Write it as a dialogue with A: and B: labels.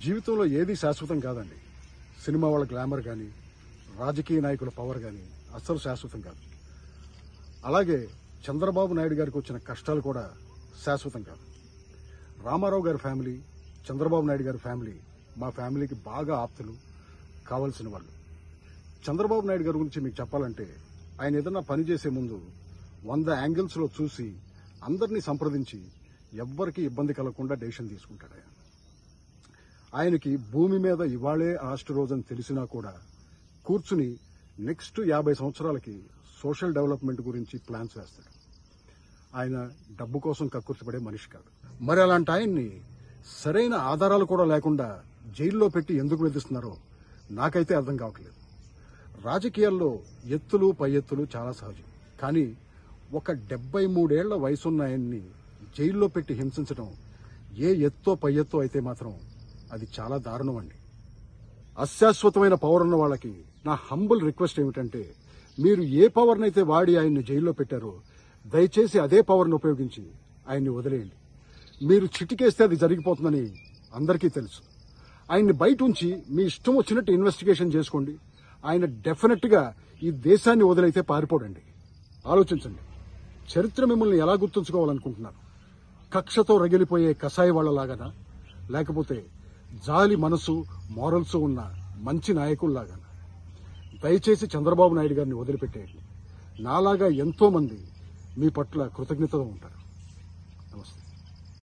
A: జీవితంలో ఏది శాశ్వతం కాదండి. సినిమా వాళ్ళ గ్లామర్ కానీ, రాజకీయ నాయకుల పవర్ కానీ అస్సలు శాశ్వతం కాదు. అలాగే చంద్రబాబు నాయుడు గారికి వచ్చిన కష్టాలు కూడా శాశ్వతం కాదు. రామారావు గారి ఫ్యామిలీ, చంద్రబాబు నాయుడు గారి ఫ్యామిలీ మా ఫ్యామిలీకి బాగా ఆప్తులు, కావలసిన వాళ్ళు. చంద్రబాబు నాయుడు గారి గురించి మీకు చెప్పాలంటే, ఆయన ఏదన్నా పని చేసే ముందు 100 యాంగిల్స్లో చూసి అందరినీ సంప్రదించి ఎవ్వరికీ ఇబ్బంది కలగకుండా డెసిషన్ తీసుకుంటాడు. ఆయనకి భూమి మీద ఇవాళే లాస్ట్ రోజని తెలిసినా కూడా కూర్చుని నెక్స్ట్ 50 సంవత్సరాలకి సోషల్ డెవలప్మెంట్ గురించి ప్లాన్స్ వేస్తాడు. ఆయన డబ్బు కోసం కక్కుర్తిపడే మనిషి కాదు. మరి అలాంటి ఆయన్ని సరైన ఆధారాలు కూడా లేకుండా జైల్లో పెట్టి ఎందుకు వేధిస్తున్నారో నాకైతే అర్థం కావట్లేదు. రాజకీయాల్లో ఎత్తులు పై ఎత్తులు చాలా సహజం. కానీ ఒక 73 ఏళ్ల వయసున్న ఆయన్ని జైల్లో పెట్టి హింసించడం ఏ ఎత్తో పై ఎత్తో అయితే మాత్రం అది చాలా దారుణం అండి. అశాశ్వతమైన పవర్ ఉన్న వాళ్ళకి నా హంబుల్ రిక్వెస్ట్ ఏమిటంటే, మీరు ఏ పవర్నైతే వాడి ఆయన్ని జైల్లో పెట్టారో దయచేసి అదే పవర్ను ఉపయోగించి ఆయన్ని వదిలేయండి. మీరు చిటికేస్తే అది జరిగిపోతుందని అందరికీ తెలుసు. ఆయన్ని బయట ఉంచి మీ ఇష్టం వచ్చినట్టు ఇన్వెస్టిగేషన్ చేసుకోండి. ఆయన డెఫినెట్ గా ఈ దేశాన్ని వదిలైతే పారిపోడండి. ఆలోచించండి. చరిత్ర మిమ్మల్ని ఎలా గుర్తుంచుకోవాలనుకుంటున్నారు? కక్షతో రగిలిపోయే కసాయి వాళ్లలాగానా, లేకపోతే జాలి మనసు, మారల్స్ ఉన్న మంచి నాయకుల్లాగానా? దయచేసి చంద్రబాబు నాయుడు గారిని వదిలిపెట్టేయండి. నాలాగా ఎంతో మంది మీ పట్ల కృతజ్ఞతగా ఉంటారు.